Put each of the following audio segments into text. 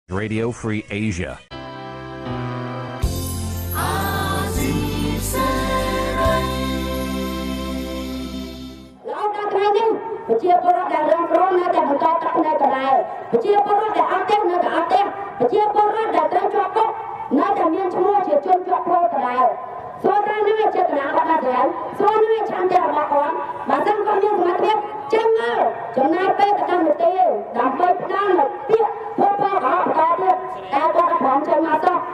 Radio Free Asia. ជាពលរដ្ឋដែលរងគ្រោះនៅតែបន្តទឹកភ្នែកដដែលជាពលរដ្ឋដែលអត់ទេនៅតែអត់ទេជាពលរដ្ឋដែលត្រូវជាប់គុកនៅតែមានឈ្មោះជាជនជាប់ឃុំដដែលសូមតាមនឹងចេតនារបស់អ្នកទាំងសូមនឹងឆន្ទៈរបស់គាត់បើសិនគាត់មានសមត្ថភាពចេញមកចំណាយពេលទៅកម្មវិធីដើម្បីផ្ដល់នូវពាក្យភពផងអត់បន្តទៀតតែគាត់ក៏ព្រមចេញមកសោះ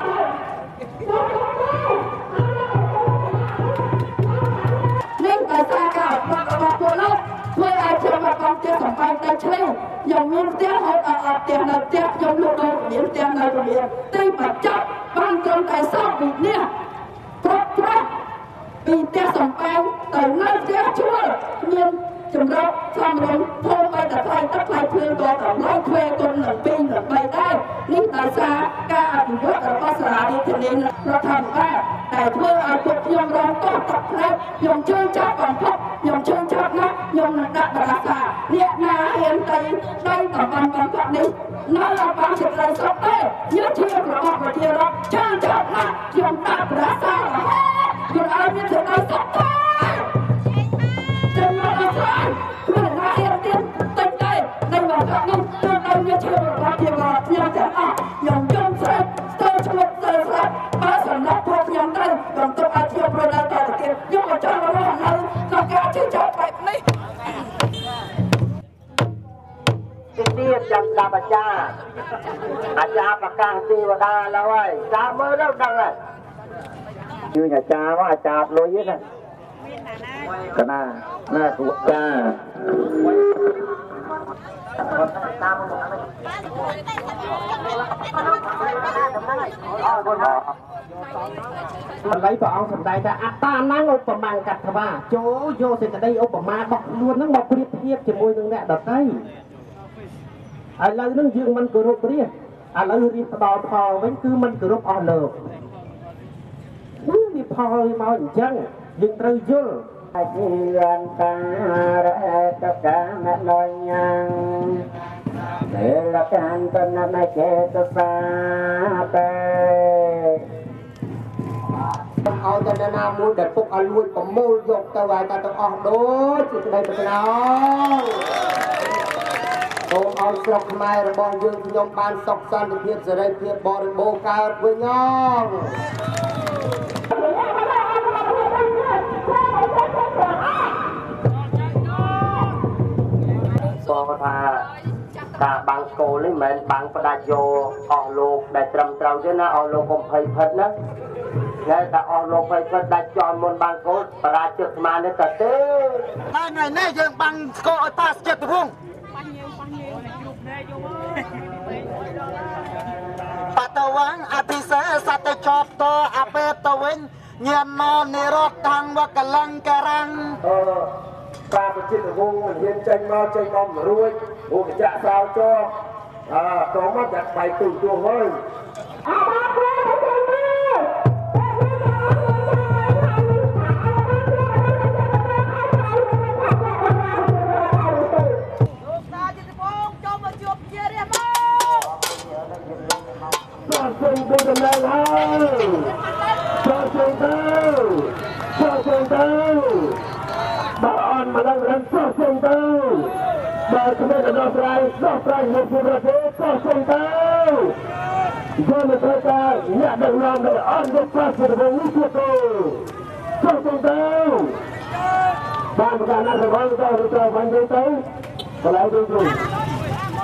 នេះក៏សារការរបស់ពលរដ្ឋធ្វើឲ្យជាប់មកជាសម្បែងតែឆ្លេយ៉ាងមានផ្ទះហូតអត់ផ្ទះនៅផ្ទះខ្ញុំលោកដូចមានផ្ទះនៅរបៀបទីបញ្ចប់បានត្រឹមតែសោកពីនេះប្រកពីផ្ទះសម្បែងទៅនៅផ្ទះជួលមានចម្រុះសំរុំធំបីតែថ្លៃទឹកថ្លៃភ្លើងក៏តម្លៃទ្វេគុណនឹង2នឹង3ដែរនេះដោយសារការអភិវឌ្ឍរបស់សាលាវិទ្យាល័យរដ្ឋាភិបាលតែធ្វើឲ្យពួកខ្ញុំរងទោសទឹកភ្នែកខ្ញុំជឿចាប់បំផុតខ្ញុំជឿចាប់ណាស់ខ្ញុំនឹងដាក់បរាសាអ្នកណាហ៊ានទៅដីតំបន់បំផុតនេះនៅអត់បានជាត្រីស្រុកទេយើងជារបស់ប្រជារដ្ឋជឿចាប់ណាស់ខ្ញុំដាក់បរាសារហូតយើងឲ្យមានត្រីស្រុកទេចំណុចអស្ចារ្យគឺណាហ៊ានទៀតតែតែនៅបំផុតនេះគឺឲ្យមានជារបស់ប្រជារដ្ឋខ្ញុំទាំងអស់ខ្ញុំយំស្រែកស្ទើរឈ្មោះស្ទើរស្លាប់បើសម្រាប់ពួកខ្ញុំទៅបន្ទាប់ឲ្យជាប្រដាល់តទៅទៀតខ្ញុំអត់ចង់រស់នៅក្នុងការជឿចាប់បែបនេះទៀតចាំស្ដាប់អាចារ្យប្រកាសទេវតាឡើយតាមមើលទៅដឹងហើយជឿអាចារ្យមកអាចារ្យលុយណាកណាណាគួរចាម្ល៉េះព្រះអង្គសម្ដែងថាអត្តាnăngឧបមាកថាវាចូលយកសេចក្តីឧបមារបស់ខ្លួនហ្នឹងមកប្រៀបធៀបជាមួយនឹងអ្នកដទៃឥឡូវហ្នឹងយើងមិនគោរពព្រះឥឡូវរៀបផ្ដល់ផលវិញគឺមិនគោរពអស់លោកនេះវាផលមកអញ្ចឹងយើងត្រូវយល់អាជីវតារតកាមលយ៉ាងលកានតនមចេតសាតេเอาแต่นามูลแต่ตุกอรุณประมูลยกตะวันตะออกโดยจุดใดเป็นน้องโตเอาสกไม้ระบองยืนยมบานสกสันเพียรเสด็จเพียรบริโภคการเพื่อนน้องบอกว่าถ้าบางโกนี่เหมือนบางประดาโยออกโลกได้ตรำเตาใช่นะออกโลกคมไพ่พัดนะแล้วแต่ออกโลกไพ่พัดได้จอมบนบางโกประดาจุดมาในกระเต้มาไงแน่ยังบางโกไอ้ตาเจ็บตัวพุ่งปัตตวังอธิเสสัตจอบโตอเปตเวนเงียนนอนในรถทางวักลังกรังปลาประจิตวงเห็นใจมาใจกอมรวยโอ้จะสาวจอตัวมันจะไปตุ่มตัวเฮ้ยHãy subscribe cho kênh Ghiền Mì Gõ để không bỏ lỡ những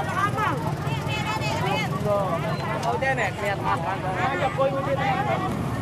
video hấp dẫn